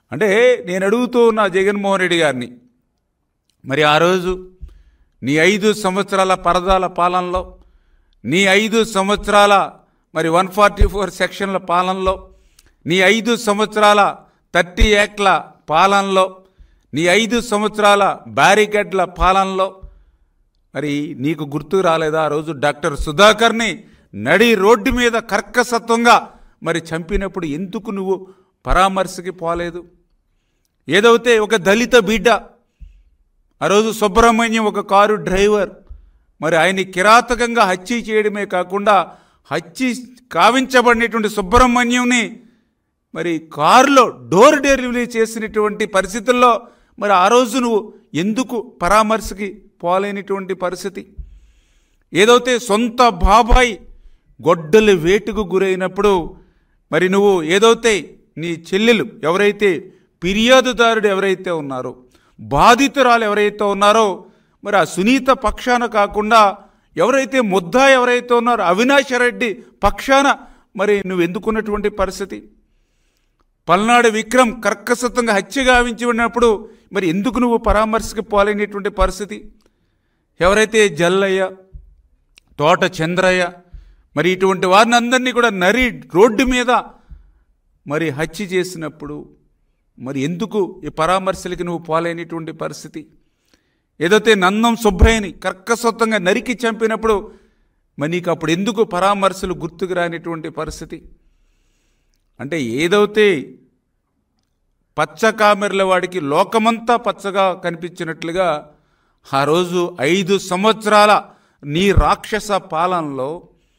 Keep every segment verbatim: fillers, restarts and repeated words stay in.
అంటే నేను అడుగుతూ ఉన్న జగన్మోహన్ రెడ్డి గారిని, మరి ఆ రోజు నీ ఐదు సంవత్సరాల పరదాల పాలనలో, నీ ఐదు సంవత్సరాల మరి వన్ ఫార్టీ ఫోర్ సెక్షన్ల పాలనలో, నీ ఐదు సంవత్సరాల థర్టీ యాక్ట్ల పాలనలో, నీ ఐదు సంవత్సరాల బ్యారికేడ్ల పాలనలో మరి నీకు గుర్తు రాలేదా? ఆ రోజు డాక్టర్ సుధాకర్ని నడి రోడ్డు మీద కర్కసత్వంగా మరి చంపినప్పుడు ఎందుకు నువ్వు పరామర్శకి పోలేదు? ఏదైతే ఒక దళిత బిడ్డ, ఆ రోజు సుబ్రహ్మణ్యం ఒక కారు డ్రైవర్, మరి ఆయన్ని కిరాతకంగా హత్య చేయడమే కాకుండా హత్య కావించబడినటువంటి సుబ్రహ్మణ్యంని మరి కారులో డోర్ డెలివరీ చేసినటువంటి పరిస్థితుల్లో మరి ఆ రోజు నువ్వు ఎందుకు పరామర్శకి పోలేనిటువంటి పరిస్థితి? ఏదైతే సొంత బాబాయ్ గొడ్డలి వేటుకు గురైనప్పుడు మరి నువ్వు ఏదైతే నీ చెల్లెలు ఎవరైతే ఫిర్యాదుదారుడు ఎవరైతే ఉన్నారో, బాధితురాలు ఎవరైతే ఉన్నారో, మరి ఆ సునీత పక్షాన కాకుండా ఎవరైతే ముద్దా ఎవరైతే ఉన్నారో అవినాష్ రెడ్డి పక్షాన మరి నువ్వు ఎందుకున్నటువంటి పరిస్థితి? పల్నాడు విక్రమ్ కర్కసత్వంగా హత్య గావించి ఉన్నప్పుడు మరి ఎందుకు నువ్వు పరామర్శకి పోలేనటువంటి పరిస్థితి? ఎవరైతే జల్లయ్య, తోట చంద్రయ్య మరి ఇటువంటి వారిని అందరినీ కూడా నరి రోడ్డు మీద మరి హత్య చేసినప్పుడు మరి ఎందుకు ఈ పరామర్శలకి నువ్వు పోలేనిటువంటి పరిస్థితి? ఏదైతే నందం సుబ్బయ్యని కర్కసత్వంగా నరికి చంపినప్పుడు మరి నీకు అప్పుడు ఎందుకు పరామర్శలు గుర్తుకు రానిటువంటి పరిస్థితి? అంటే ఏదైతే పచ్చ కామెర్ల వాడికి లోకమంతా పచ్చగా కనిపించినట్లుగా ఆ రోజు ఐదు సంవత్సరాల నీ రాక్షస పాలనలో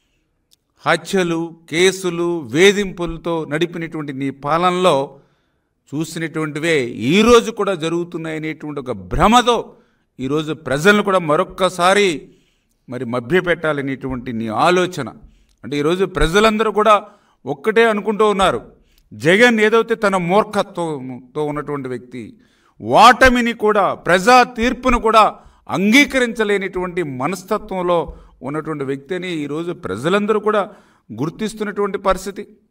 హత్యలు, కేసులు, వేధింపులతో నడిపినటువంటి నీ పాలనలో చూసినటువంటివే ఈరోజు కూడా జరుగుతున్నాయనేటువంటి ఒక భ్రమతో ఈరోజు ప్రజలను కూడా మరొక్కసారి మరి మభ్యపెట్టాలనేటువంటి నీ ఆలోచన. అంటే ఈరోజు ప్రజలందరూ కూడా ఒక్కటే అనుకుంటూ ఉన్నారు, జగన్ ఏదైతే తన మూర్ఖత్వంతో ఉన్నటువంటి వ్యక్తి, ఓటమిని కూడా ప్రజా తీర్పును కూడా అంగీకరించలేనిటువంటి మనస్తత్వంలో ఉన్నటువంటి వ్యక్తి అని ఈరోజు ప్రజలందరూ కూడా గుర్తిస్తున్నటువంటి పరిస్థితి.